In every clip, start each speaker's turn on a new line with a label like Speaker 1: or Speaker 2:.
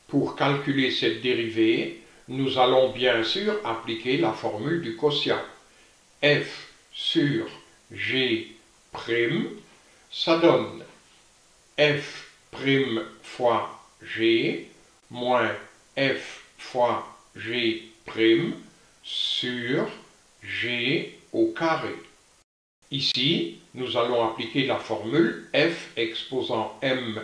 Speaker 1: Pour calculer cette dérivée, nous allons bien sûr appliquer la formule du quotient. F sur G', ça donne F' fois G moins F fois G' sur G au carré. Ici, nous allons appliquer la formule F exposant M'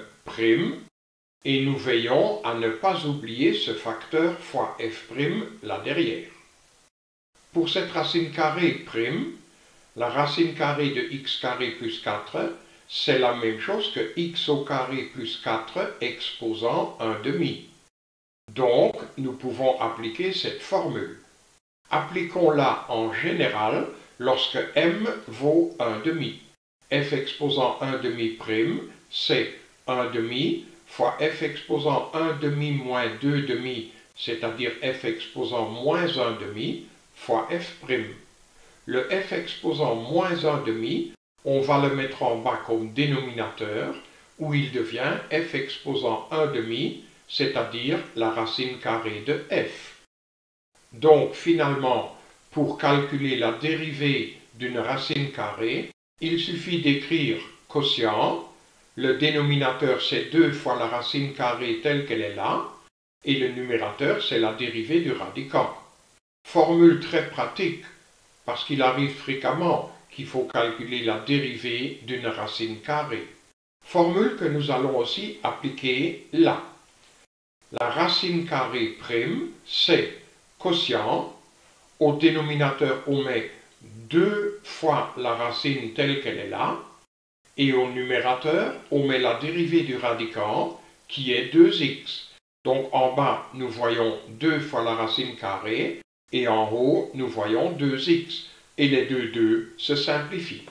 Speaker 1: et nous veillons à ne pas oublier ce facteur fois F' là derrière. Pour cette racine carrée prime, la racine carrée de x carré plus 4, c'est la même chose que x au carré plus 4 exposant 1/2. Donc, nous pouvons appliquer cette formule. Appliquons-la en général lorsque m vaut 1/2. F exposant 1/2', c'est 1/2 fois f exposant 1/2 moins 2/2, c'est-à-dire f exposant moins 1/2, fois f'. Le f exposant moins 1/2, on va le mettre en bas comme dénominateur, où il devient f exposant 1/2, c'est-à-dire la racine carrée de f. Donc finalement, pour calculer la dérivée d'une racine carrée, il suffit d'écrire quotient, le dénominateur c'est 2 fois la racine carrée telle qu'elle est là, et le numérateur c'est la dérivée du radicand. Formule très pratique, parce qu'il arrive fréquemment qu'il faut calculer la dérivée d'une racine carrée. Formule que nous allons aussi appliquer là. La racine carrée prime, c'est quotient, au dénominateur on met 2 fois la racine telle qu'elle est là, et au numérateur on met la dérivée du radicand qui est 2x. Donc en bas nous voyons 2 fois la racine carrée, et en haut nous voyons 2x, et les deux se simplifient.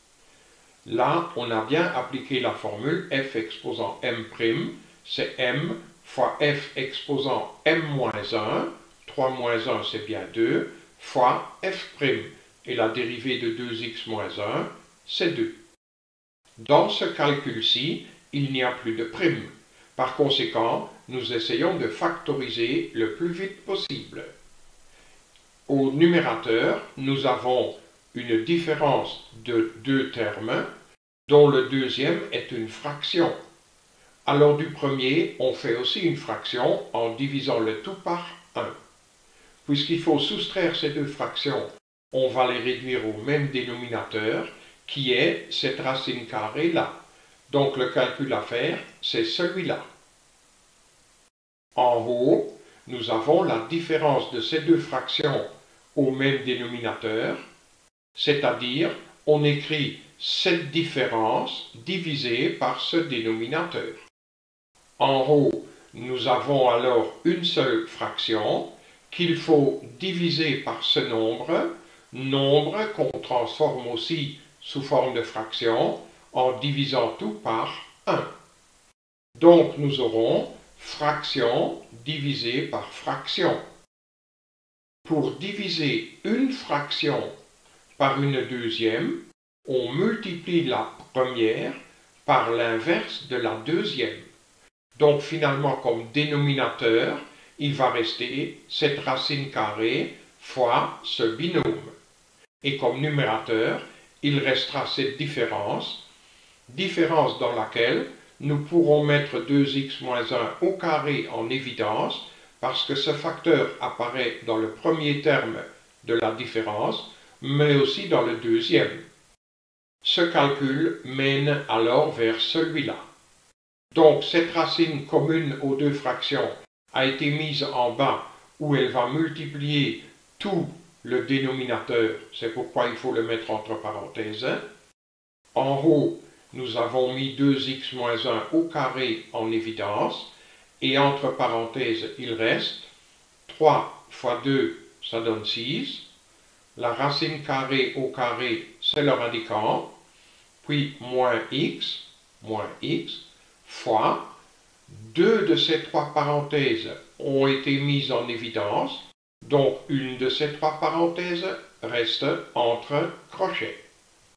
Speaker 1: Là on a bien appliqué la formule f exposant m', c'est m fois f exposant m moins 1, 3 moins 1 c'est bien 2, fois f', et la dérivée de 2x moins 1, c'est 2. Dans ce calcul-ci, il n'y a plus de prime. Par conséquent, nous essayons de factoriser le plus vite possible. Au numérateur, nous avons une différence de 2 termes, dont le deuxième est une fraction. Alors du premier, on fait aussi une fraction en divisant le tout par 1. Puisqu'il faut soustraire ces deux fractions, on va les réduire au même dénominateur, qui est cette racine carrée là. Donc le calcul à faire, c'est celui-là. En haut, nous avons la différence de ces deux fractions au même dénominateur, c'est-à-dire on écrit cette différence divisée par ce dénominateur. En haut, nous avons alors une seule fraction qu'il faut diviser par ce nombre qu'on transforme aussi sous forme de fraction en divisant tout par 1. Donc nous aurons fraction divisée par fraction. Pour diviser une fraction par une deuxième, on multiplie la première par l'inverse de la deuxième. Donc finalement, comme dénominateur, il va rester cette racine carrée fois ce binôme. Et comme numérateur, il restera cette différence dans laquelle nous pourrons mettre 2x moins 1 au carré en évidence, parce que ce facteur apparaît dans le premier terme de la différence, mais aussi dans le deuxième. Ce calcul mène alors vers celui-là. Donc cette racine commune aux deux fractions a été mise en bas, où elle va multiplier tout le dénominateur, c'est pourquoi il faut le mettre entre parenthèses. En haut, nous avons mis 2x moins 1 au carré en évidence, et entre parenthèses, il reste 3 fois 2, ça donne 6. La racine carrée au carré, c'est le radicand, puis moins x, fois 2 de ces trois parenthèses ont été mises en évidence, donc une de ces trois parenthèses reste entre crochets.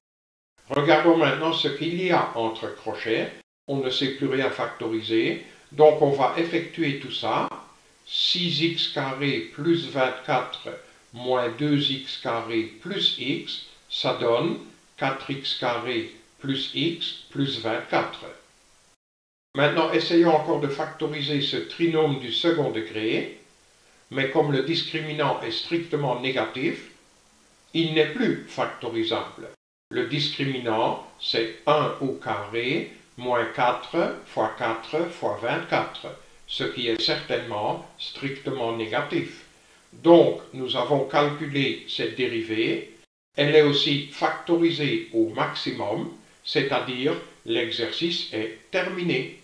Speaker 1: Regardons maintenant ce qu'il y a entre crochets. On ne sait plus rien factoriser, Donc on va effectuer tout ça. 6x carré plus 24 moins 2x carré plus x, ça donne 4x carré plus x plus 24. Maintenant, essayons encore de factoriser ce trinôme du second degré, mais comme le discriminant est strictement négatif, il n'est plus factorisable. Le discriminant, c'est 1 au carré moins 4 fois 4 fois 24, ce qui est certainement strictement négatif. Donc, nous avons calculé cette dérivée. Elle est aussi factorisée au maximum, c'est-à-dire l'exercice est terminé.